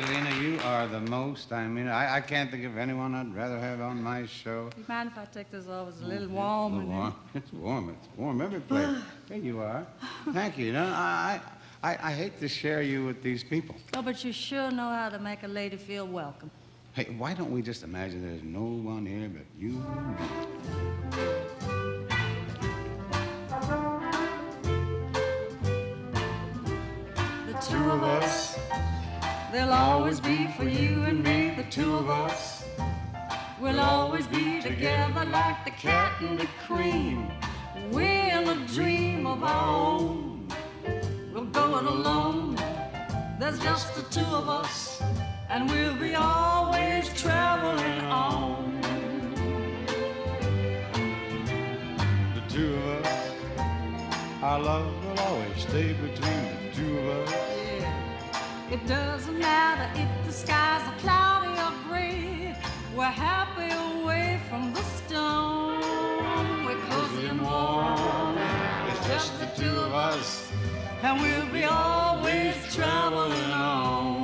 Lena, you are the most. I mean, I can't think of anyone I'd rather have on my show. Do you mind if I take this off? It's a little warm. It's warm. It's warm every place. There you are. Thank you. You know, I hate to share you with these people. Oh, but you sure know how to make a lady feel welcome. Hey, why don't we just imagine there's no one here but you and me? The two of us, they'll always be for you and me. The two of us, we'll always be together like the cat and the cream. We'll a dream of our own. We'll go it alone. There's just the two of us, and we'll be always traveling on. The two of us, our love will always stay between the two of us. Yeah. It doesn't matter if the skies are cloudy or gray. We're happy away from the storm. We're cozy and warm. It's just the two of us, and we'll be always traveling on.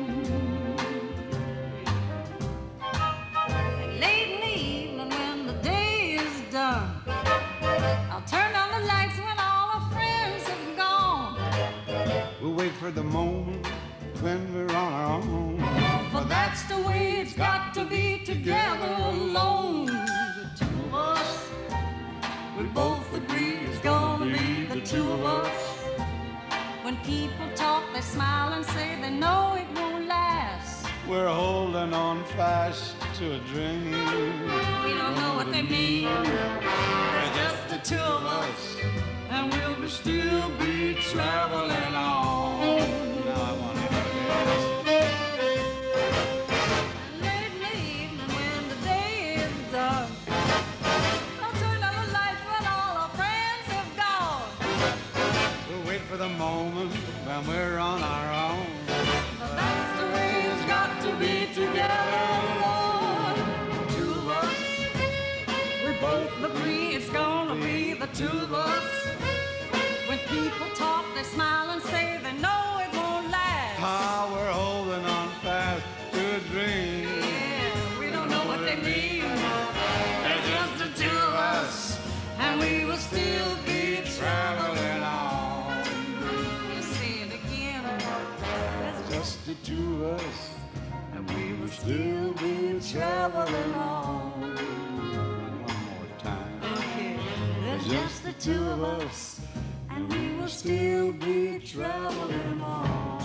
Late in the evening when the day is done, I'll turn down the lights when all our friends have gone. we'll wait for the moment when we're on our own. For that's the way it's got to be, together alone. The two of us, we both agree it's gonna be the two of us. When people talk, they smile and say they know it won't last. We're holding on fast to a dream. We don't know what they mean. There's just the two of us, and we'll still be traveling on. Now I want to hear Late in the evening when the day is done, I'll turn down the lights when all our friends have gone. We'll wait for the moment when we're on our own. But that's the way it's got to be, together alone. The two of us, we both agree it's gonna be the two of us. When people talk, they smile and say they know it won't last. Ah, we're holding on fast to a dream. Yeah, we don't know what they mean. They're just the two of us, and we will still be traveling on. You say it again. There's Just the two of us, and we will still be traveling on. one more time. Okay, there's just the two of us, and we will still be traveling on.